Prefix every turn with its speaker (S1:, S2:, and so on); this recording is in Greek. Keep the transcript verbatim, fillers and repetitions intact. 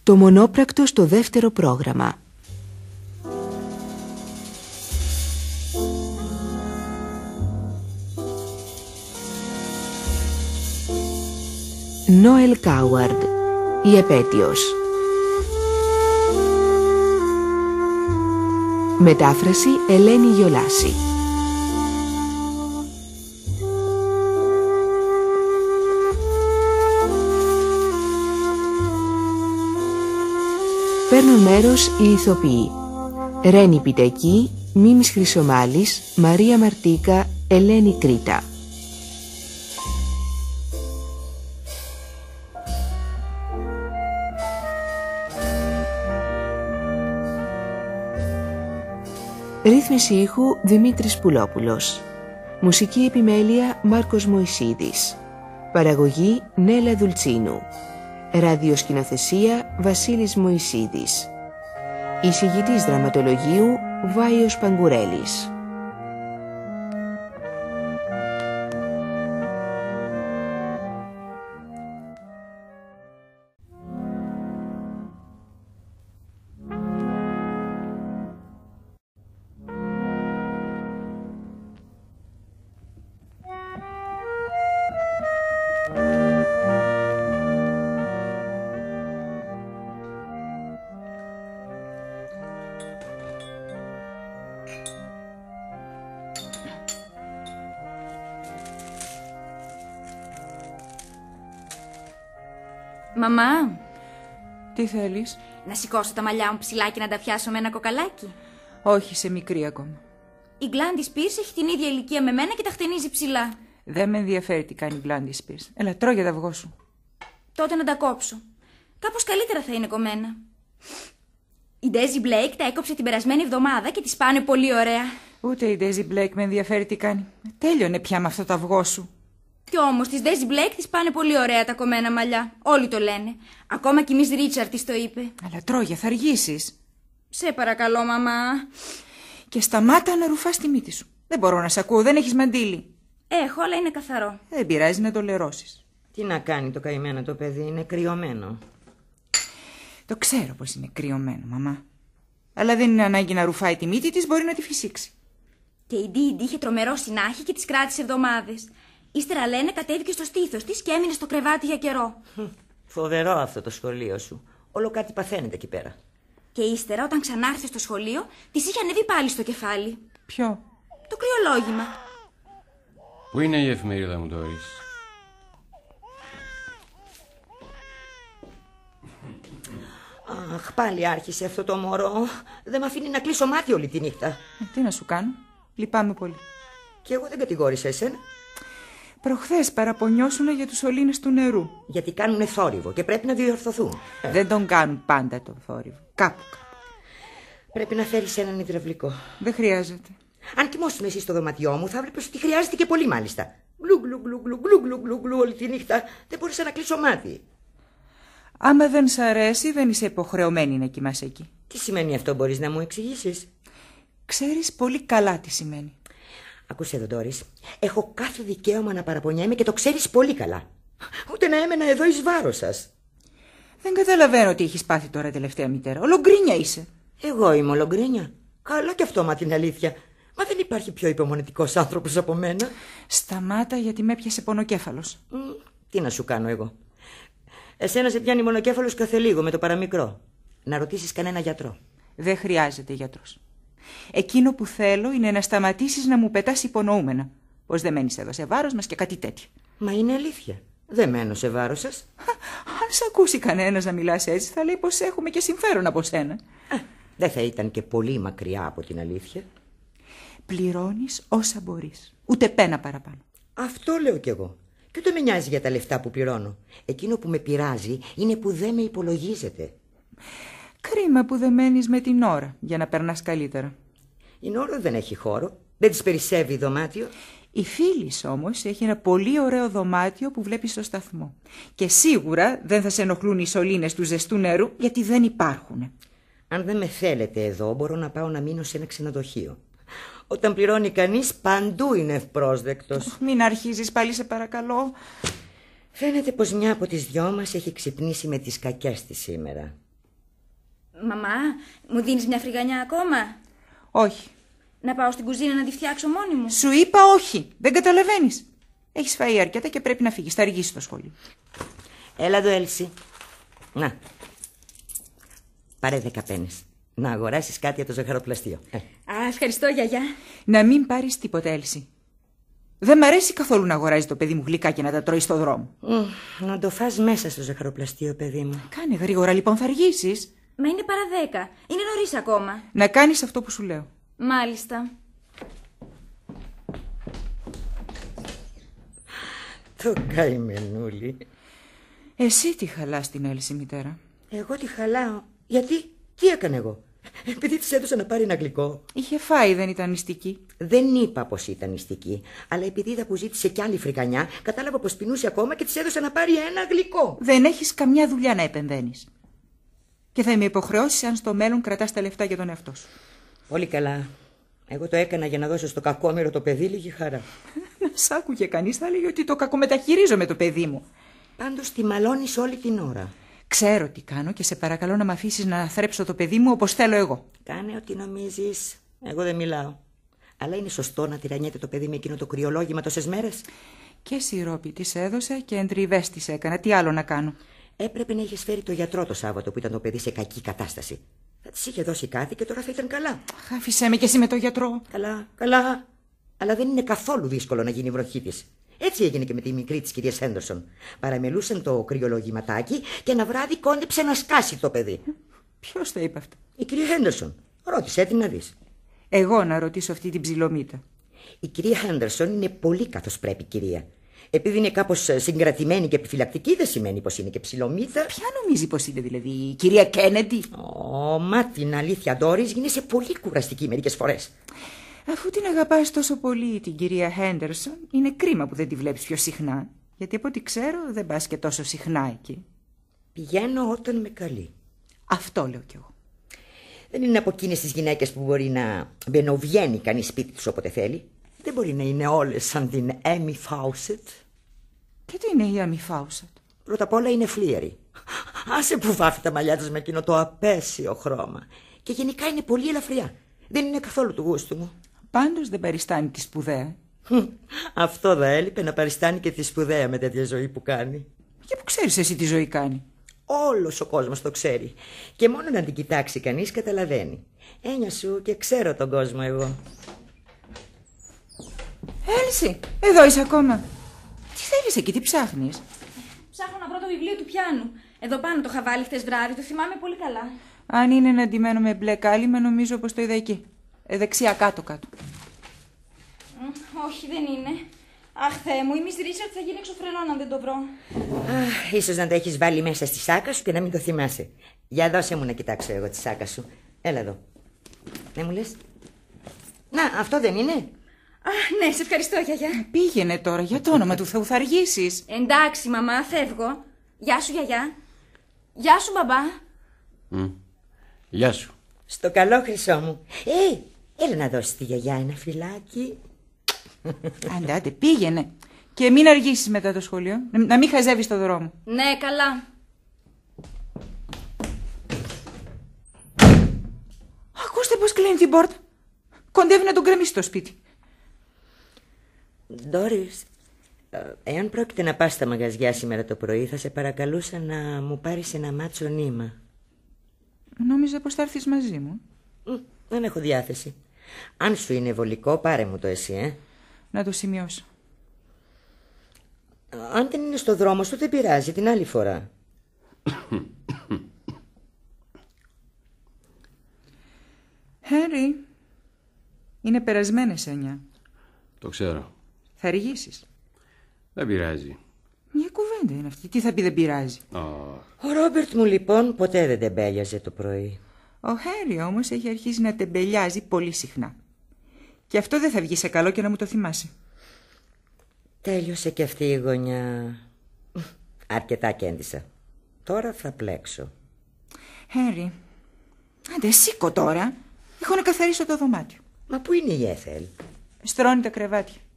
S1: Το μονόπρακτο στο δεύτερο πρόγραμμα. Νόελ Κάουαρντ, η επέτειος. Μετάφραση Ελένη Γιολάση. Παίρνουν μέρος οι ηθοποιοί: Ρένη Πιτεκή, Μίμης Χρυσομάλης, Μαρία Μαρτίκα, Ελένη Κρήτα. Ρύθμιση ήχου Δημήτρης Πουλόπουλος. Μουσική επιμέλεια Μάρκος Μωυσίδης. Παραγωγή Νέλα Δουλτσίνου. Ραδιοσκηνοθεσία Βασίλης Μωυσίδης. Εισηγητής δραματολογίου Βάιος Παγκουρέλης.
S2: Μαμά,
S3: τι θέλεις?
S2: να σηκώσω τα μαλλιά μου ψηλά και να τα πιάσω με ένα κοκαλάκι?
S3: Όχι, σε μικρή ακόμα.
S2: Η Γκλάντις Σπίρς έχει την ίδια ηλικία με μένα και τα χτενίζει ψηλά.
S3: Δεν με ενδιαφέρει τι κάνει η Γκλάντις Σπίρς. Έλα, τρώγε τα αυγό σου.
S2: Τότε να τα κόψω. Κάπως καλύτερα θα είναι κομμένα. Η Ντέζι Μπλέικ τα έκοψε την περασμένη εβδομάδα και τις πάνε πολύ ωραία.
S3: Ούτε η Ντέζι Μπλέικ με ενδιαφέρει τι κάνει. Τέλειωνε πια με αυτό το αυγό σου.
S2: Κι όμως της Ντέζι Μπλέικ της πάνε πολύ ωραία τα κομμένα μαλλιά. Όλοι το λένε. Ακόμα κι η Μις Ρίτσαρντ της το είπε.
S3: Αλλά τρώγε, θα αργήσεις.
S2: Σε παρακαλώ, μαμά.
S3: Και σταμάτα να ρουφάς τη μύτη σου. Δεν μπορώ να σ' ακούω, δεν έχεις μαντίλι.
S2: Έχω, αλλά είναι καθαρό.
S3: Δεν πειράζει να το λερώσεις.
S4: Τι να κάνει το καημένο το παιδί, είναι κρυωμένο.
S3: Το ξέρω πως είναι κρυωμένο, μαμά. Αλλά δεν είναι ανάγκη να ρουφάει τη μύτη της, μπορεί να τη φυσήξει.
S2: Και η Ντίντι είχε τρομερό συνάχη και της κράτησε εβδομάδες. Ύστερα, λένε, κατέβηκε στο στήθος της και έμεινε στο κρεβάτι για καιρό.
S4: Φοβερό αυτό το σχολείο σου. Όλο κάτι παθαίνεται εκεί πέρα.
S2: Και ύστερα, όταν ξανάρθε στο σχολείο, της είχε ανέβει πάλι στο κεφάλι.
S3: Ποιο?
S2: Το κρυολόγημα.
S5: Πού είναι η εφημερίδα μου, Ντόρις?
S4: Αχ, πάλι άρχισε αυτό το μωρό. Δεν με αφήνει να κλείσω μάτι όλη τη νύχτα.
S3: Ε, τι να σου κάνω, λυπάμαι πολύ.
S4: Και εγώ δεν κατηγόρησα εσένα.
S3: Προχθές παραπονιώσουνε για τους σωλήνες του νερού.
S4: Γιατί κάνουνε θόρυβο και πρέπει να διορθωθούν.
S3: Δεν τον κάνουν πάντα τον θόρυβο. Κάπου κάπου.
S4: Πρέπει να φέρεις έναν υδραυλικό.
S3: Δεν χρειάζεται.
S4: Αν κοιμόσουν εσύ στο δωματιό μου, θα βλέπεις ότι χρειάζεται και πολύ μάλιστα. Γλου γλου γλου γλου γλου γλου γλου γλου όλη τη νύχτα. Δεν μπορούσα να κλείσω μάτι.
S3: Άμα δεν σ' αρέσει, δεν είσαι υποχρεωμένη να κοιμάσαι εκεί.
S4: Τι σημαίνει αυτό, μπορείς να μου εξηγήσεις?
S3: Ξέρεις πολύ καλά τι σημαίνει.
S4: Ακούσε εδώ, Ντόρις. Έχω κάθε δικαίωμα να παραπονιέμαι και το ξέρεις πολύ καλά. Ούτε να έμενα εδώ εις βάρος σας.
S3: Δεν καταλαβαίνω τι έχεις πάθει τώρα τελευταία, μητέρα. Ολογκρίνια είσαι.
S4: Εγώ είμαι ολογκρίνια. Καλά κι αυτό, μα την αλήθεια. Μα δεν υπάρχει πιο υπομονετικός άνθρωπος από μένα.
S3: Σταμάτα, γιατί με έπιασε πονοκέφαλος.
S4: Mm, τι να σου κάνω εγώ. Εσένα σε πιάνει μονοκέφαλος κάθε λίγο με το παραμικρό. Να ρωτήσεις κανένα γιατρό.
S3: Δεν χρειάζεται γιατρός. Εκείνο που θέλω είναι να σταματήσεις να μου πετάς υπονοούμενα. Πως δεν μένεις εδώ σε βάρος μας και κάτι τέτοιο.
S4: Μα είναι αλήθεια. Δεν μένω σε βάρος σας.
S3: Αν σ' ακούσει κανένας να μιλάς έτσι, θα λέει πως έχουμε και συμφέρον από σένα.
S4: Α, δεν θα ήταν και πολύ μακριά από την αλήθεια.
S3: Πληρώνεις όσα μπορείς. Ούτε πένα παραπάνω.
S4: Αυτό λέω κι εγώ. Και ούτε με νοιάζει για τα λεφτά που πληρώνω. Εκείνο που με πειράζει είναι που δεν με υπολογίζετε.
S3: Κρίμα που δεν μένεις με την ώρα για να περνάς καλύτερα.
S4: Η Νόρα δεν έχει χώρο. Δεν της περισσεύει δωμάτιο.
S3: Η Φίλης όμως έχει ένα πολύ ωραίο δωμάτιο που βλέπει στο σταθμό. Και σίγουρα δεν θα σε ενοχλούν οι σωλήνες του ζεστού νερού, γιατί δεν υπάρχουν.
S4: Αν δεν με θέλετε εδώ, μπορώ να πάω να μείνω σε ένα ξενοδοχείο. Όταν πληρώνει κανείς, παντού είναι ευπρόσδεκτος.
S3: Μην αρχίζεις πάλι, σε παρακαλώ.
S4: Φαίνεται πως μια από τις δυο μας έχει ξυπνήσει με τις κακιές της σήμερα.
S2: Μαμά, μου δίνεις μια φρυγανιά ακόμα?
S3: Όχι.
S2: Να πάω στην κουζίνα να τη φτιάξω μόνη μου?
S3: Σου είπα όχι. Δεν καταλαβαίνεις. Έχεις φάει αρκετά και πρέπει να φύγεις. Θα αργήσεις το σχολείο.
S4: Έλα εδώ, Έλση. Να. Πάρε δέκα πένες. Να αγοράσεις κάτι για το ζαχαροπλαστείο. Ε.
S2: Α, ευχαριστώ, γιαγιά.
S3: Να μην πάρεις τίποτα, Έλση. Δεν μ' αρέσει καθόλου να αγοράζει το παιδί μου γλυκά και να τα τρώει στο δρόμο.
S4: Mm, να το φας μέσα στο ζαχαροπλαστείο, παιδί μου.
S3: Κάνε γρήγορα, λοιπόν, θα αργήσεις.
S2: Μα είναι παρά δέκα. Είναι νωρίς ακόμα.
S3: Να κάνεις αυτό που σου λέω.
S2: Μάλιστα.
S4: Το καημενούλι.
S3: Εσύ τι χαλάς την Έλση, μητέρα?
S4: Εγώ τη χαλάω. Γιατί, τι έκανε εγώ? Επειδή της έδωσα να πάρει ένα γλυκό.
S3: Είχε φάει, δεν ήταν νηστική?
S4: Δεν είπα πως ήταν νηστική. Αλλά επειδή είδα που ζήτησε κι άλλη φρικανιά, κατάλαβα πως πεινούσε ακόμα και της έδωσα να πάρει ένα γλυκό.
S3: Δεν έχεις καμιά δουλειά να επεμβαίνεις. Και θα με υποχρεώσεις αν στο μέλλον κρατάς τα λεφτά για τον εαυτό σου.
S4: Πολύ καλά. Εγώ το έκανα για να δώσω στο κακόμοιρο το παιδί λίγη χαρά.
S3: Να σ' άκουγε κανείς, θα έλεγε ότι το κακομεταχειρίζομαι το παιδί μου.
S4: Πάντως τη μαλώνεις όλη την ώρα.
S3: Ξέρω τι κάνω και σε παρακαλώ να μ' αφήσεις να θρέψω το παιδί μου όπως θέλω εγώ.
S4: Κάνε ό,τι νομίζεις. Εγώ δεν μιλάω. Αλλά είναι σωστό να τυραννιέται το παιδί με εκείνο το κρυολόγημα τόσες μέρες?
S3: Και σιρόπι της έδωσε και εντριβές της έκανα. Τι άλλο να κάνω?
S4: Έπρεπε να είχες φέρει το γιατρό το Σάββατο που ήταν το παιδί σε κακή κατάσταση. Θα της είχε δώσει κάτι και τώρα θα ήταν καλά.
S3: Άφησέ με κι εσύ με το γιατρό.
S4: Καλά, καλά. Αλλά δεν είναι καθόλου δύσκολο να γίνει η βροχή της. Έτσι έγινε και με τη μικρή της κυρία Χέντερσον. Παραμελούσαν το κρυολογηματάκι και ένα βράδυ κόντεψε να σκάσει το παιδί.
S3: Ποιος το είπε αυτό?
S4: Η κυρία Χέντερσον. Ρώτησε την να δεις.
S3: Εγώ να ρωτήσω αυτή την ψιλομύτα.
S4: Η κυρία Χέντερσον είναι πολύ καθώς πρέπει, κυρία. Επειδή είναι κάπως συγκρατημένη και επιφυλακτική, δεν σημαίνει πως είναι και ψιλομύτα.
S3: Ποια νομίζει πως είναι, δηλαδή, η κυρία Κέννεντι?
S4: Ω, μα την αλήθεια, Ντόρις, γίνεσαι πολύ κουραστική μερικές φορές.
S3: Αφού την αγαπάς τόσο πολύ την κυρία Χέντερσον, είναι κρίμα που δεν τη βλέπεις πιο συχνά. Γιατί από ό,τι ξέρω δεν πας και τόσο συχνά εκεί.
S4: Πηγαίνω όταν με καλεί.
S3: Αυτό λέω κι εγώ.
S4: Δεν είναι από εκείνες τις γυναίκες που μπορεί να μπαινοβγαίνει κανείς σπίτι τους όποτε θέλει. Δεν μπορεί να είναι όλες σαν την Έμι Φάουσετ.
S3: Και τι είναι η Έμι Φάουσετ?
S4: Πρώτα απ' όλα είναι φλίαρη. Άσε που βάφει τα μαλλιά της με εκείνο το απέσιο χρώμα. Και γενικά είναι πολύ ελαφριά. Δεν είναι καθόλου του γούστου μου.
S3: Πάντως δεν παριστάνει τη σπουδαία.
S4: Αυτό θα έλειπε, να παριστάνει και τη σπουδαία με τέτοια ζωή που κάνει.
S3: Και που ξέρεις εσύ τι ζωή κάνει?
S4: Όλος ο κόσμος το ξέρει. Και μόνο να την κοιτάξει κανείς καταλαβαίνει. Έννοια σου και ξέρω τον κόσμο εγώ.
S3: Έλση, εδώ είσαι ακόμα. Τι θέλεις εκεί, τι ψάχνεις?
S2: Ψάχνω να βρω το βιβλίο του πιάνου. Εδώ πάνω το είχα βάλει χτες βράδυ, το θυμάμαι πολύ καλά.
S3: Αν είναι ένα ντυμένο με μπλε κάλυμα, νομίζω πως το είδα εκεί. Ε, δεξιά, κάτω-κάτω.
S2: Όχι, δεν είναι. Αχ, Θεέ μου, η Μις Ρίτσαρτ θα γίνει εξωφρενών αν δεν το βρω.
S4: Αχ, ίσως να το έχεις βάλει μέσα στη σάκα σου και να μην το θυμάσαι. Για δώσε μου να κοιτάξω εγώ τη σάκα σου. Έλα εδώ. Ναι, μου λες? Να, αυτό δεν είναι?
S2: Αχ, ναι, σε ευχαριστώ, γιαγιά.
S3: Πήγαινε τώρα, για το όνομα του Θεού, θα αργήσεις.
S2: Εντάξει, μαμά, φεύγω. Γεια σου, γιαγιά. Γεια σου, μπαμπά.
S5: Mm. Γεια σου.
S4: Στο καλό, χρυσό μου. Ε, έλα να δώσεις τη γιαγιά ένα φυλάκι.
S3: Άντε, άντε, πήγαινε. Και μην αργήσεις μετά το σχολείο. Να μην χαζεύεις το δρόμο.
S2: Ναι, καλά.
S3: Ακούστε πως κλείνει την πόρτα. Κοντεύει να τον κρεμίσει το σπίτι.
S4: Ντόρις, εάν πρόκειται να πας στα μαγαζιά σήμερα το πρωί, θα σε παρακαλούσα να μου πάρεις ένα μάτσο νήμα.
S3: Νόμιζα πως θα έρθεις μαζί μου.
S4: Μ, δεν έχω διάθεση. Αν σου είναι βολικό, πάρε μου το εσύ, ε.
S3: Να το σημειώσω.
S4: Αν δεν είναι στο δρόμο σου, δεν πειράζει, την άλλη φορά.
S3: Χέρι, είναι περασμένες εννιά.
S5: Το ξέρω.
S3: Θα αργήσεις.
S5: Δεν πειράζει.
S3: Μια κουβέντα είναι αυτή. Τι θα πει δεν πειράζει?
S5: Oh.
S4: Ο Ρόμπερτ μου λοιπόν ποτέ δεν τεμπέλιαζε το πρωί.
S3: Ο Χέρι όμως έχει αρχίσει να τεμπελιάζει πολύ συχνά. Και αυτό δεν θα βγει σε καλό και να μου το θυμάσαι.
S4: Τέλειωσε και αυτή η γωνιά. Αρκετά κέντησα. Τώρα θα πλέξω.
S3: Χέρι, άντε σήκω τώρα. Έχω να καθαρίσω το δωμάτιο.
S4: Μα πού είναι η Έθελ?
S3: Στρώνει τα κρεβάτια.